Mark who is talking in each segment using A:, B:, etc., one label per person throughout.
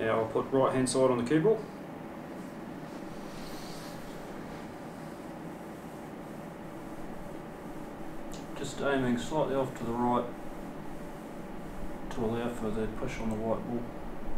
A: Now I'll put right hand side on the cue ball. Just aiming slightly off to the right to allow for the push on the white ball.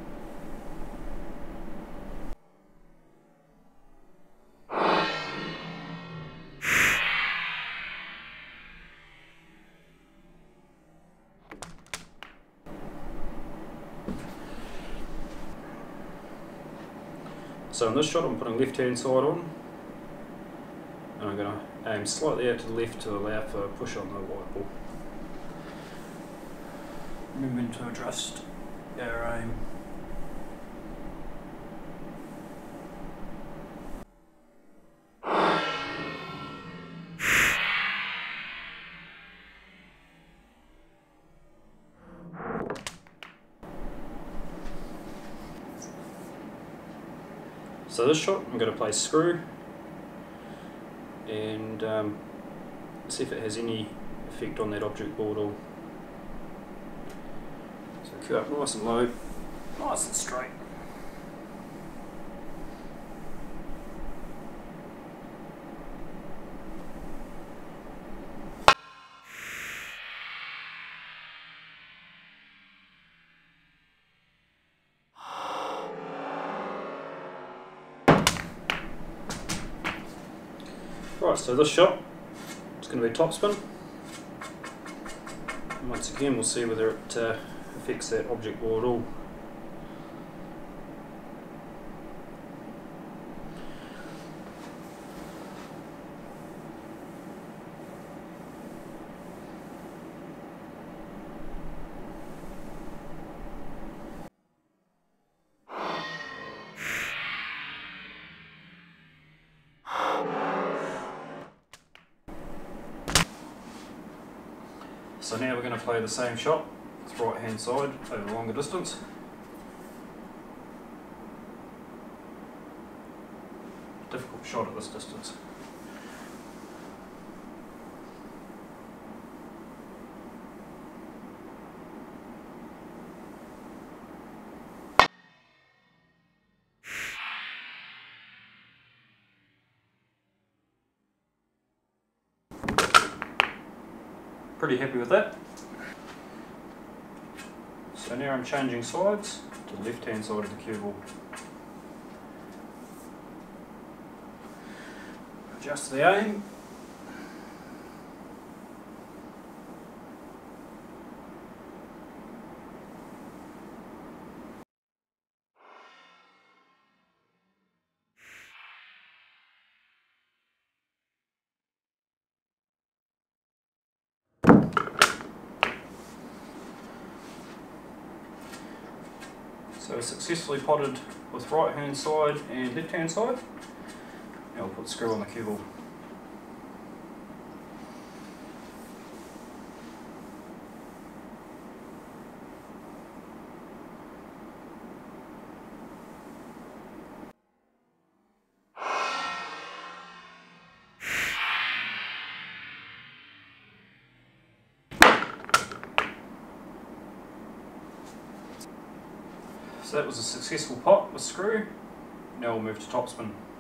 A: So in this shot I'm putting left hand side on, and I'm going to aim slightly out to the left to allow for a push on the white ball. Remembering to adjust our aim. So this shot I'm going to play screw and see if it has any effect on that object ball at all. So cue up nice and low, nice and straight. Right, so this shot is going to be topspin. And once again we'll see whether it affects that object ball at all. So now we're going to play the same shot with right hand side over longer distance. Difficult shot at this distance. Pretty happy with that. So now I'm changing sides to the left hand side of the cue ball. Adjust the aim. So successfully potted with right hand side and left hand side. Now we'll put the screw on the cue ball. So that was a successful pot with screw. Now we'll move to topspin.